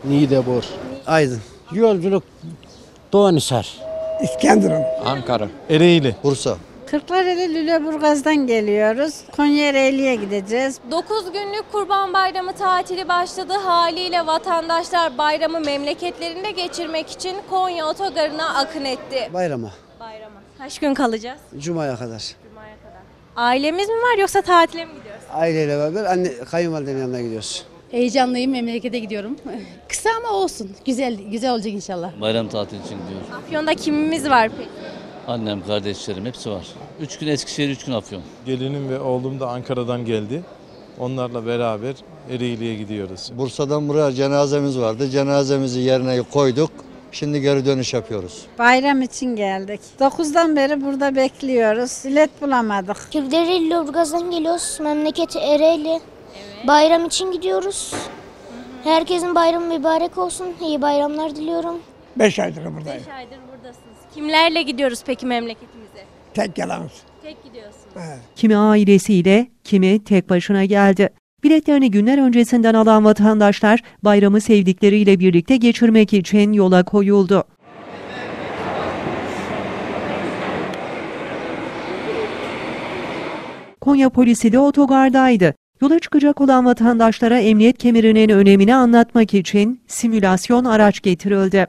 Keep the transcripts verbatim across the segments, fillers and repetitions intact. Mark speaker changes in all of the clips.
Speaker 1: Niğdebur.
Speaker 2: Aydın.
Speaker 1: Yolculuk Doğanhisar.
Speaker 3: İskenderun.
Speaker 4: Ankara.
Speaker 5: Ereğli.
Speaker 2: Bursa.
Speaker 6: Kırklareli Lüleburgaz'dan geliyoruz. Konya Ereğli'ye gideceğiz.
Speaker 7: dokuz günlük Kurban Bayramı tatili başladı. Haliyle vatandaşlar bayramı memleketlerinde geçirmek için Konya Otogarı'na akın etti.
Speaker 2: Bayrama.
Speaker 7: Bayrama. Kaç gün kalacağız?
Speaker 2: Cuma'ya kadar.
Speaker 7: Cuma'ya kadar. Ailemiz mi var yoksa tatile mi gidiyoruz?
Speaker 2: Aileyle beraber anne kayınvalidenin yanına gidiyoruz.
Speaker 8: Heyecanlıyım, memlekete gidiyorum. Kısa ama olsun. Güzel güzel olacak inşallah.
Speaker 9: Bayram tatili için gidiyoruz.
Speaker 7: Afyon'da kimimiz var peki?
Speaker 9: Annem, kardeşlerim hepsi var. Üç gün Eskişehir, üç gün Afyon.
Speaker 5: Gelinim ve oğlum da Ankara'dan geldi. Onlarla beraber Ereğli'ye gidiyoruz.
Speaker 2: Bursa'dan buraya cenazemiz vardı. Cenazemizi yerine koyduk. Şimdi geri dönüş yapıyoruz.
Speaker 6: Bayram için geldik. dokuzdan beri burada bekliyoruz. Bilet bulamadık.
Speaker 10: Kırklareli Lüleburgaz'dan geliyoruz. Memleketi Ereğli. Evet. Bayram için gidiyoruz. Hı hı. Herkesin bayramı mübarek olsun. İyi bayramlar diliyorum.
Speaker 3: Beş aydır buradayım.
Speaker 7: Beş aydır buradasınız. Kimlerle gidiyoruz peki memleketimize?
Speaker 3: Tek yalanız.
Speaker 7: Tek gidiyorsunuz.
Speaker 3: Evet.
Speaker 11: Kimi ailesiyle, kimi tek başına geldi. Biletlerini günler öncesinden alan vatandaşlar bayramı sevdikleriyle birlikte geçirmek için yola koyuldu. Konya polisi de otogardaydı. Yola çıkacak olan vatandaşlara emniyet kemerinin önemini anlatmak için simülasyon araç getirildi.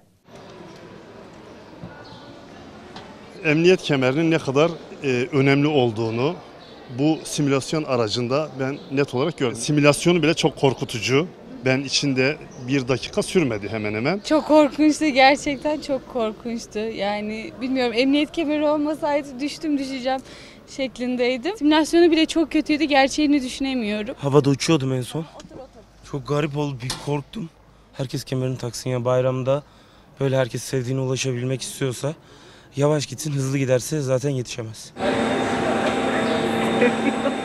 Speaker 12: Emniyet kemerinin ne kadar e, önemli olduğunu bu simülasyon aracında ben net olarak gördüm. Simülasyonu bile çok korkutucu. Ben içinde bir dakika sürmedi hemen hemen.
Speaker 8: Çok korkunçtu, gerçekten çok korkunçtu. Yani bilmiyorum, emniyet kemeri olmasaydı düştüm düşeceğim şeklindeydim. Simülasyonu bile çok kötüydü, gerçeğini düşünemiyorum.
Speaker 13: Havada uçuyordum en son. Çok garip oldu, bir korktum. Herkes kemerini taksın ya, bayramda böyle herkes sevdiğine ulaşabilmek istiyorsa yavaş gitsin, hızlı giderse zaten yetişemez.